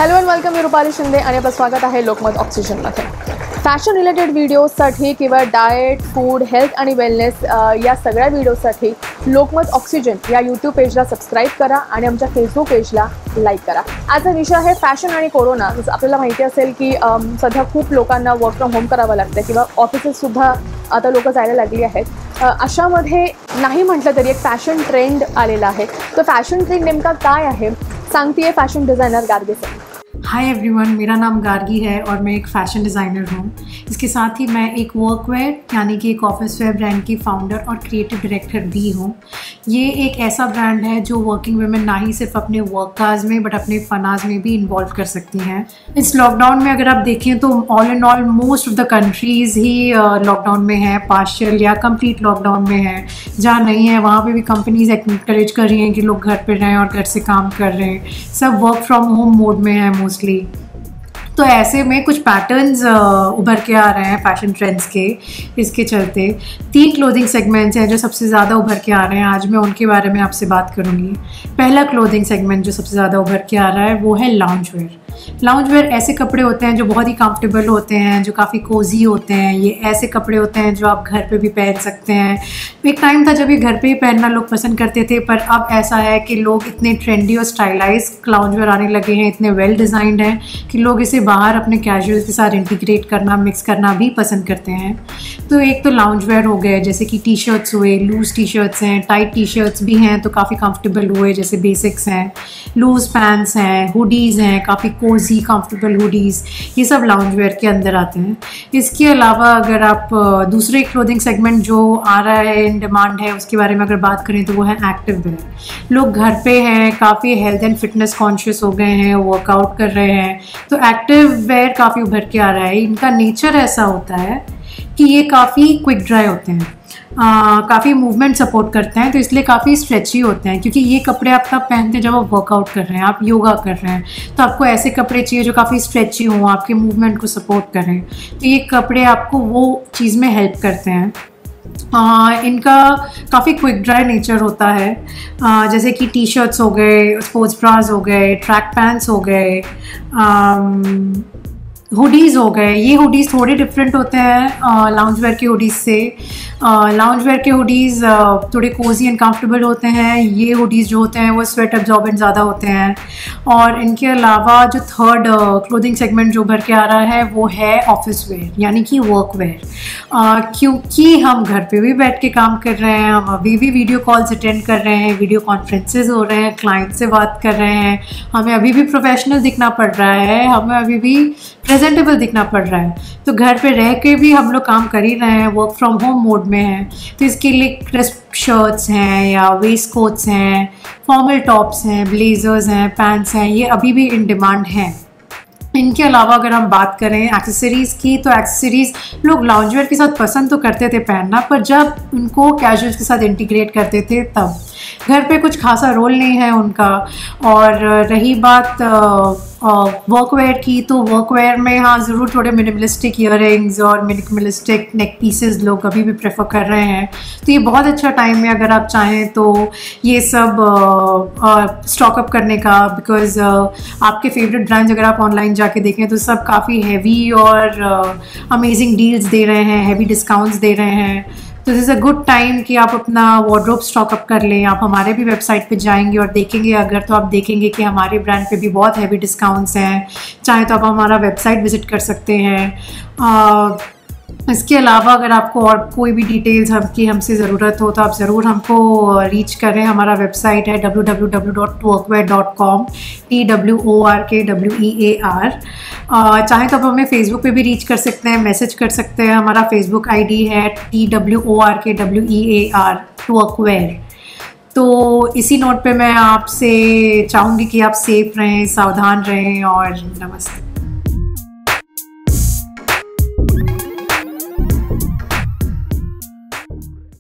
Hello and welcome, मी रुपाली शिंदे आणि आपलं स्वागत आहे लोकमत ऑक्सिजनमध्ये. फॅशन रिलेटेड व्हिडिओजसाठी किंवा डाएट, फूड, हेल्थ आणि वेलनेस या सगळ्या व्हिडिओसाठी लोकमत ऑक्सिजन या यूट्यूब पेजला सबस्क्राईब करा आणि आमच्या फेसबुक पेजला लाईक करा. आजचा विषय आहे फॅशन आणि कोरोना. जसं आपल्याला माहिती असेल की सध्या खूप लोकांना वर्क फ्रॉम होम करावं लागतं किंवा ऑफिसेससुद्धा आता लोक जायला लागली आहेत. अशामध्ये नाही म्हटलं तरी एक फॅशन ट्रेंड आलेला आहे. तो फॅशन ट्रेंड नेमका काय आहे सांगतीये फैशन डिज़ाइनर गार्गी से. हाय एवरीवन, मेरा नाम गार्गी है और मैं एक फ़ैशन डिज़ाइनर हूँ. इसके साथ ही मैं एक वर्कवेयर यानी कि एक ऑफिस वेयर ब्रांड की फ़ाउंडर और क्रिएटिव डायरेक्टर भी हूँ. ये एक ऐसा ब्रांड है जो वर्किंग वुमेन ना ही सिर्फ अपने वर्क काज में बट अपने फ़नाज में भी इन्वॉल्व कर सकती हैं. इस लॉकडाउन में अगर आप देखें तो all in all most of the countries ही लॉकडाउन में है, पार्शियल या कंप्लीट लॉकडाउन में है. जहाँ नहीं है वहाँ पे भी कंपनीज एनकरेज कर रही हैं कि लोग घर पे रहें और घर से काम कर रहे हैं. सब वर्क फ्रॉम होम मोड में है मोस्टली. तो ऐसे में कुछ पैटर्न्स उभर के आ रहे हैं फैशन ट्रेंड्स के. इसके चलते 3 क्लोथिंग सेगमेंट्स हैं जो सबसे ज़्यादा उभर के आ रहे हैं. आज मैं उनके बारे में आपसे बात करूँगी. पहला क्लोथिंग सेगमेंट जो सबसे ज़्यादा उभर के आ रहा है वो है लाउंज वेयर. लाउंज वेयर ऐसे कपड़े होते हैं जो बहुत ही कंफर्टेबल होते हैं, जो काफ़ी कोजी होते हैं. ये ऐसे कपड़े होते हैं जो आप घर पे भी पहन सकते हैं. एक टाइम था जब ये घर पे ही पहनना लोग पसंद करते थे, पर अब ऐसा है कि लोग इतने ट्रेंडी और स्टाइलाइज लाउंज वेयर आने लगे हैं, इतने वेल डिज़ाइंड हैं कि लोग इसे बाहर अपने कैजुअल के साथ इंटीग्रेट करना, मिक्स करना भी पसंद करते हैं. तो एक तो लाउंज वेयर हो गए, जैसे कि टी शर्ट्स हुए, लूज़ टी शर्ट्स हैं, टाइट टी शर्ट्स भी हैं तो काफ़ी कंफर्टेबल हुए, जैसे बेसिक्स हैं, लूज़ पैंट्स हैं, हुडीज़ हैं, काफ़ी कोजी कंफर्टेबल हुडीज़. ये सब लाउंज वेयर के अंदर आते हैं. इसके अलावा अगर आप दूसरे क्लोथिंग सेगमेंट जो आ रहा है, इन डिमांड है, उसके बारे में अगर बात करें तो वो है एक्टिव वेयर. लोग घर पे हैं, काफ़ी हेल्थ एंड फिटनेस कॉन्शियस हो गए हैं, वर्कआउट कर रहे हैं, तो एक्टिव वेयर काफ़ी उभर के आ रहा है. इनका नेचर ऐसा होता है कि ये काफ़ी क्विक ड्राई होते हैं, काफ़ी मूवमेंट सपोर्ट करते हैं, तो इसलिए काफ़ी स्ट्रेची होते हैं. क्योंकि ये कपड़े आप तब पहनते हैं जब आप वर्कआउट कर रहे हैं, आप योगा कर रहे हैं, तो आपको ऐसे कपड़े चाहिए जो काफ़ी स्ट्रेची हों, आपके मूवमेंट को सपोर्ट करें. तो ये कपड़े आपको वो चीज़ में हेल्प करते हैं. इनका काफ़ी क्विक ड्राई नेचर होता है. जैसे कि टी शर्ट्स हो गए, स्पोर्ट्स ब्राज हो गए, ट्रैक पैंट्स हो गए, हुडीज़ हो गए. ये हुडीज़ थोड़े डिफरेंट होते हैं लाउंज वेयर के हुडीज़ से. लाउंज वेयर के हुडीज़ थोड़े कोजी एंड कंफर्टेबल होते हैं. ये हुडीज़ जो होते हैं वो स्वेट एब्जॉर्बेंट ज़्यादा होते हैं. और इनके अलावा जो थर्ड क्लोथिंग सेगमेंट जो उभर के आ रहा है वो है ऑफिस वेयर यानी कि वर्क वेयर. क्योंकि हम घर पे भी बैठ के काम कर रहे हैं, हम अभी भी वीडियो कॉल्स अटेंड कर रहे हैं, वीडियो कॉन्फ्रेंसेज हो रहे हैं, क्लाइंट से बात कर रहे हैं, हमें अभी भी प्रोफेशनल दिखना पड़ रहा है, हमें अभी भी प्रेजेंटेबल दिखना पड़ रहा है. तो घर पे रह के भी हम लोग काम कर ही रहे हैं, वर्क फ्रॉम होम मोड में हैं. तो इसके लिए क्रिस्प शर्ट्स हैं या वेस्ट कोट्स हैं, फॉर्मल टॉप्स हैं, ब्लेजर्स हैं, पैंट्स हैं, ये अभी भी इन डिमांड हैं. इनके अलावा अगर हम बात करें एक्सेसरीज़ की, तो एक्सेसरीज़ लोग लाउंज वेयर के साथ पसंद तो करते थे पहनना, पर जब उनको कैजुअल्स के साथ इंटीग्रेट करते थे तब. घर पे कुछ खासा रोल नहीं है उनका. और रही बात वर्कवेयर की, तो वर्कवेयर में हाँ ज़रूर थोड़े मिनिमलिस्टिक ईयररिंग्स और मिनिमलिस्टिक नेक पीसेस लोग अभी भी प्रेफर कर रहे हैं. तो ये बहुत अच्छा टाइम है अगर आप चाहें तो ये सब स्टॉकअप करने का, बिकॉज़ आपके फेवरेट ब्रांड्स अगर आप ऑनलाइन जाके देखें तो सब काफ़ी हैवी और अमेजिंग डील्स दे रहे हैं, हैवी डिस्काउंट्स दे रहे हैं. तो this is a good time कि आप अपना वार्डरोब स्टॉकअप कर लें. आप हमारे भी वेबसाइट पे जाएंगे और देखेंगे अगर, तो आप देखेंगे कि हमारे ब्रांड पे भी बहुत हैवी डिस्काउंट्स हैं. चाहे तो आप हमारा वेबसाइट विज़िट कर सकते हैं. इसके अलावा अगर आपको और कोई भी डिटेल्स की हमसे ज़रूरत हो तो आप ज़रूर हमको रीच करें. हमारा वेबसाइट है www.workwear.com, TWORKWEAR. चाहें तो आप हमें फेसबुक पे भी रीच कर सकते हैं, मैसेज कर सकते हैं. हमारा फेसबुक आईडी है TWORKWEAR वर्कवेयर. तो इसी नोट पे मैं आपसे चाहूँगी कि आप सेफ रहें, सावधान रहें और नमस्ते.